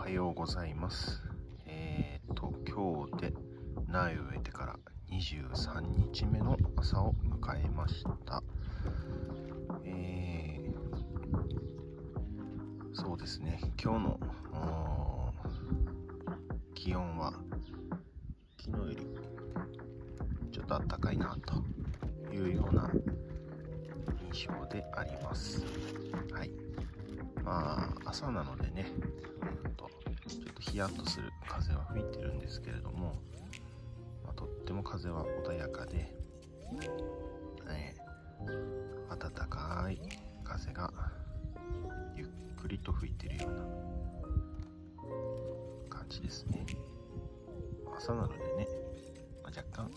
はようございます。今日で苗を植えてから23日目の朝を迎えました。そうですね、今日の気温は昨日よりちょっと暖かいなというような印象であります。はい。朝なのでね、ちょっとヒヤッとする風は吹いてるんですけれども、とっても風は穏やかで、暖かい風がゆっくりと吹いてるような感じですね。朝なのでね、若干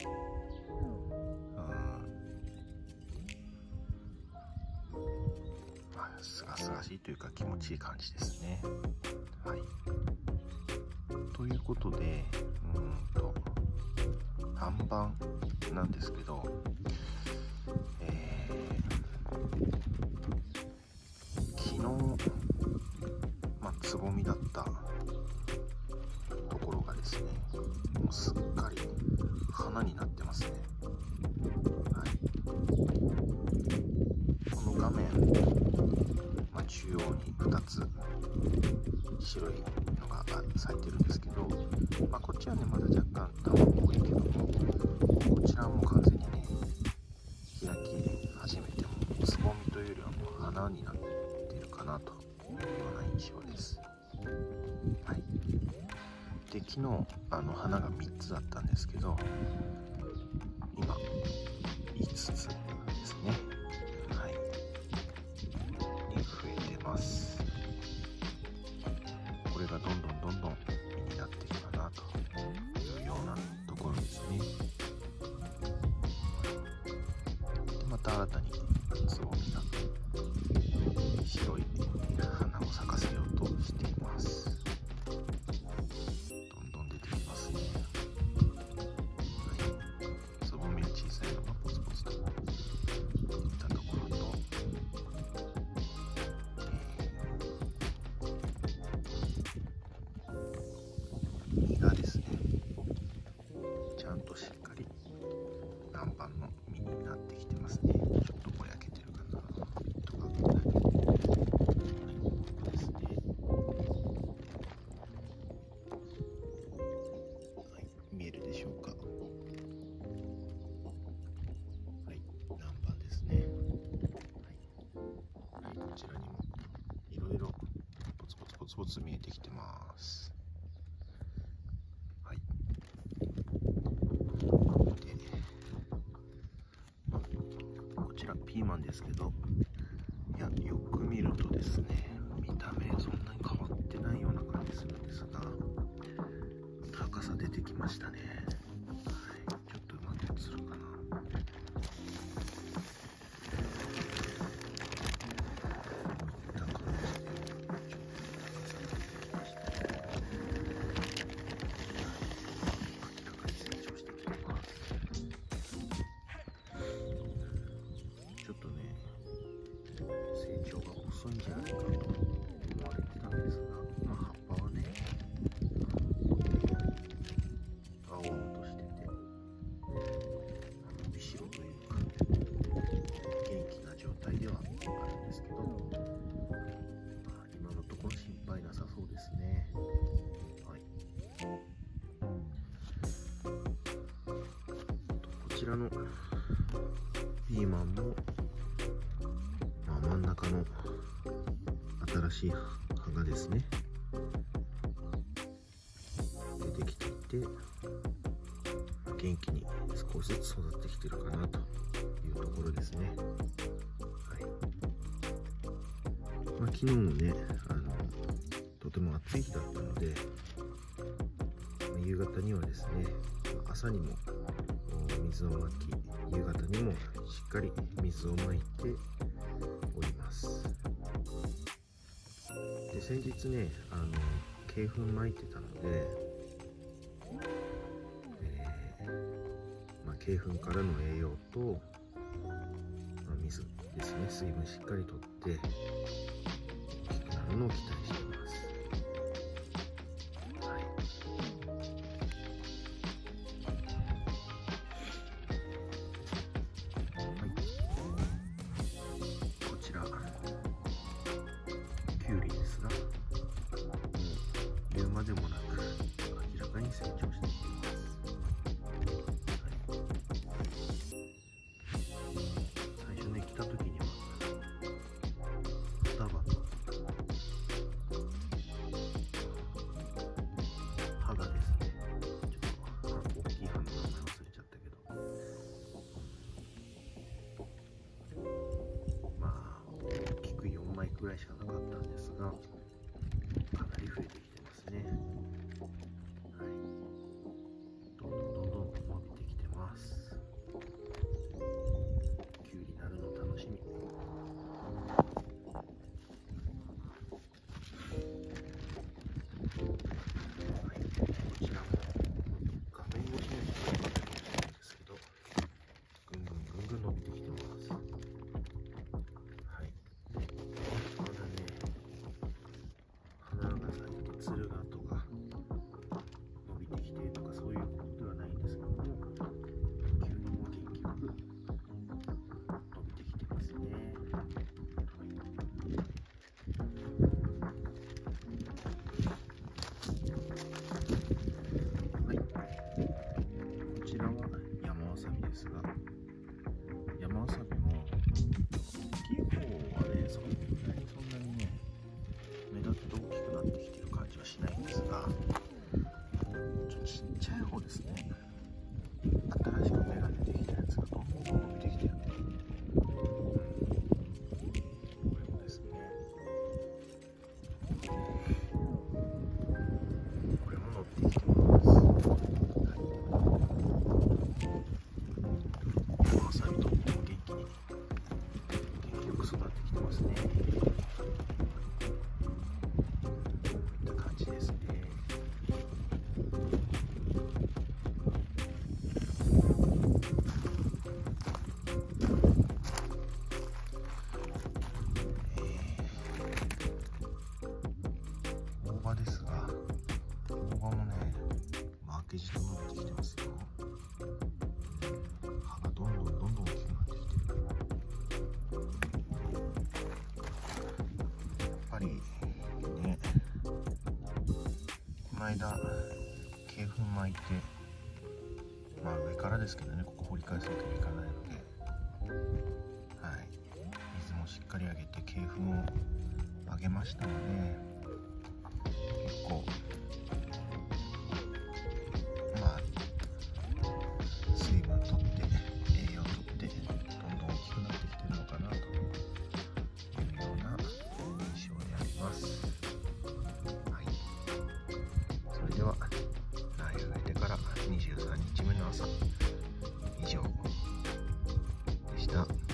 すがすがしいというか気持ちいい感じですね。はい。ということで、南蛮なんですけど、昨日、つぼみだったところがですね、もうすっかり花になってますね。はい。この画面、中央に2つ白いのが咲いてるんですけど、こっちはねまだ若干玉っぽいけども、こちらはもう完全にね開き始めて、もつぼみというよりはもう花になっているかなというような印象です。はい。で、昨日花が3つだったんですけど、今5つですね。はい。に増えてます。これがどんどん実になっていくかなというようなところですね。で、また新たにつぼみが白い花を咲かせようとしています。どんどん出てきますね。はい。つぼみは小さいのがポツポツといったところと、実がですね、ちゃんとしっかり南蛮の実になってきてますね。ちょっとぼやけてるかなとかですね。はい、見えるでしょうか。はい、南蛮ですね。はい、こちらにもいろいろポツポツ見えてきてます。はい。で、こちらピーマンですけど、よく見るとですね、見た目そんなに変わってないような感じするんですが、高さ出てきましたね。はい、ちょっとうまく映るかな。ちょっとね、成長が遅いんじゃないかと思われてたんですが、葉っぱはね、青々としてて、伸びしろというか、元気な状態ではあるんですけど、今のところ心配なさそうですね。はい。こちらのピーマンも、真ん中の新しい葉がですね出てきていて、元気に少しずつ育ってきてるかなというところですね。はい。昨日もねとても暑い日だったので、夕方にはですね、朝にも水をまき、夕方にもしっかり水をまいております。で、先日ね鶏粉まいてたので、鶏粉からの栄養と、水ですね、水分しっかりとって大きくなるのを期待しています。 言うまでもなく明らかに成長していきます。最初ね来た時には双葉と葉がですね、ちょっと大きい葉の名前忘れちゃったけど、まあ大きく4枚くらいしかなかったんですが、かなり増えてきてますね。はい、どんどん伸びてきてます。きゅうりなるの楽しみ。はい、こちらも画面越しにはちょっと分かってるかもしれないんですけど、ぐんぐん伸びてきてます。はい、まだね花が咲いてつるがとか伸びてきてとかそういうことではないんですけども、きゅうりも元気よく伸びてきてますね。はい、こちらは山わさびですが、山わさびも大きい方はねそんなにね目立って大きくなってきてる感じはしないんですが、ちょっとちっちゃい方ですね、新しく芽が出てきたやつがどんどん伸びてきてる。これもですね、これも伸びてきてます。山わさびとっても元気よく育ってきてますね。ですね。大葉ですが、大葉もね、負けじと伸びてきてますよ。葉がどんどん大きくなってきてる。やっぱりね、この間鶏粉巻いて、まあ上からですけどね、ここ掘り返すわけにいかないので、はい、水もしっかりあげて鶏粉をあげましたので、結構まあ水分とって栄養とってどんどん大きくなってきてるのかなというような印象であります。はい、それでは苗を植えてから23日目の朝以上でした。